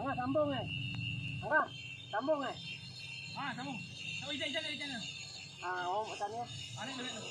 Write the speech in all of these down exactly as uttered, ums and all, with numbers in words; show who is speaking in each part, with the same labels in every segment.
Speaker 1: Angah sambung eh. Angah, sambung eh.
Speaker 2: Ah, sambung. Tahu ijat ijat ijat.
Speaker 1: Ah, oh tanya.
Speaker 2: Ah, ni boleh tu.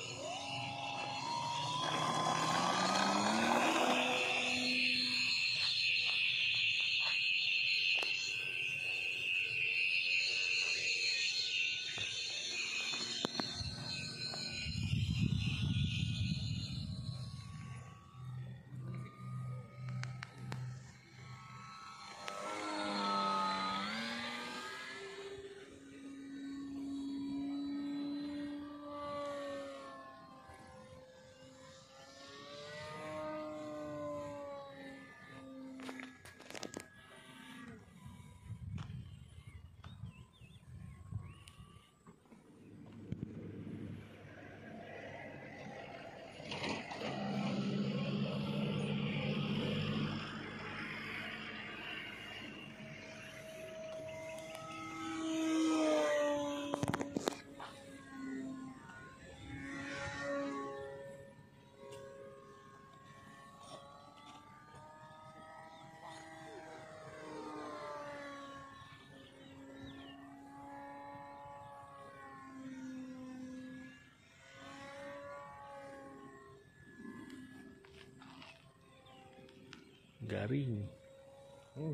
Speaker 3: Garing. Hmm.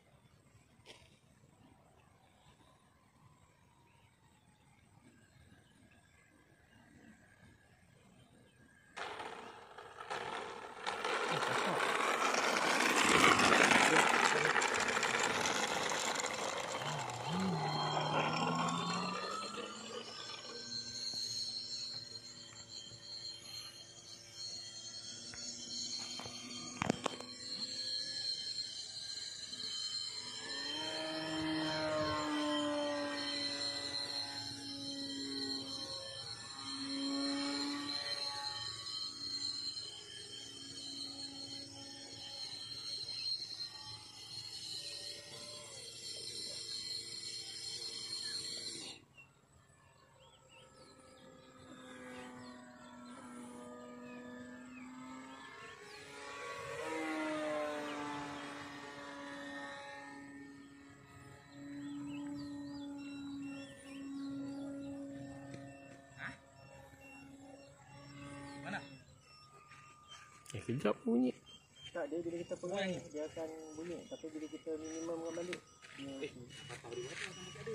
Speaker 3: Eh, kejap bunyi.
Speaker 1: Tak, dia bila kita pegang dia akan bunyi. Tapi bila kita minimumkan balik dia eh, patah di mana sama tak ada.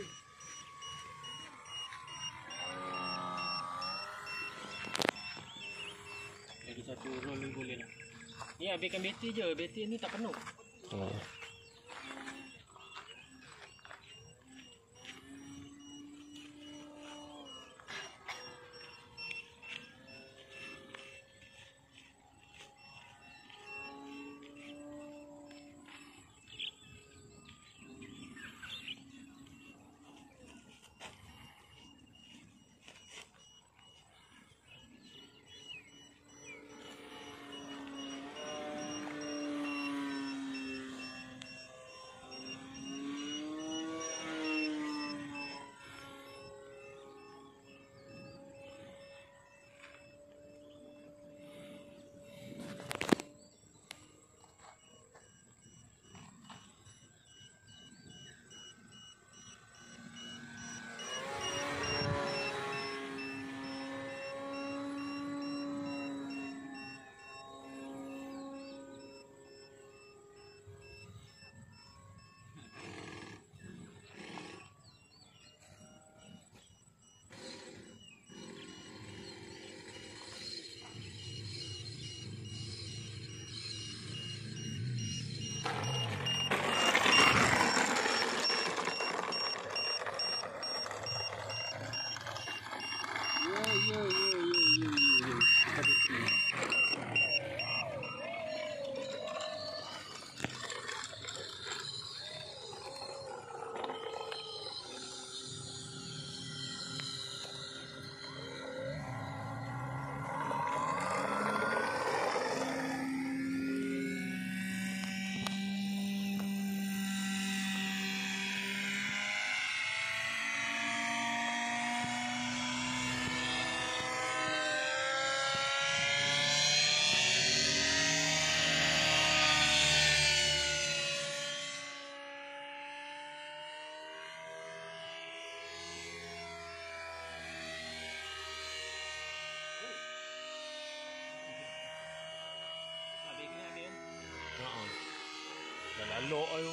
Speaker 1: Jadi satu roll ni boleh lah. Ni habiskan bateri je. Bateri ni tak penuh.
Speaker 3: Oh. Elok ayo.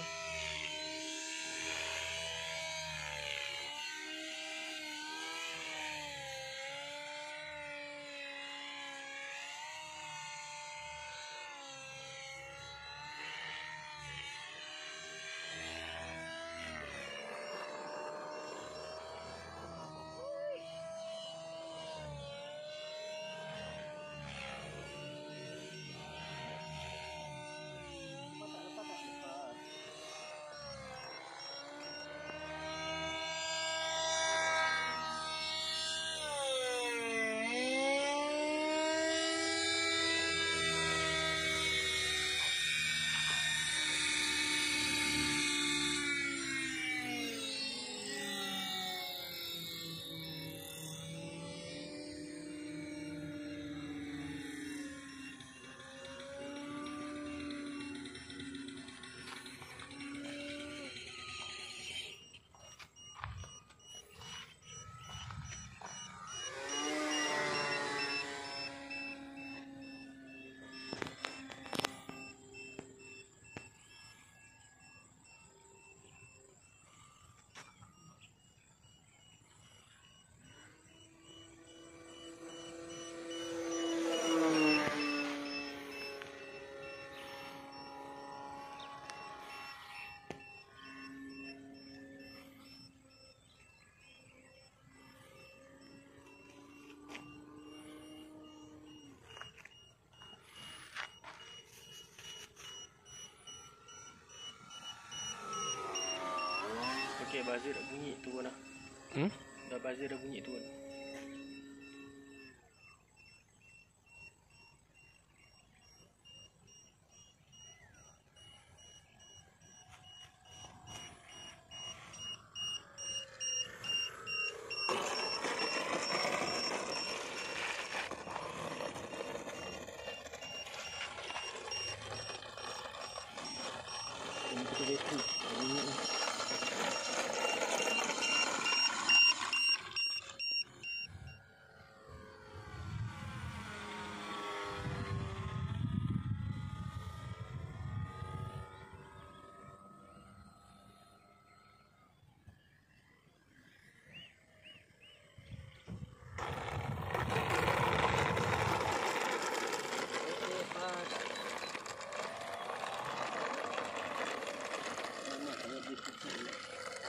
Speaker 1: Okey, buzzer dah bunyi tu kan.
Speaker 3: Hmm?
Speaker 1: Dah buzzer dah bunyi tu kan. Ini kita bateri. Bunyi ni. Okey, pas. Lama dia di sini.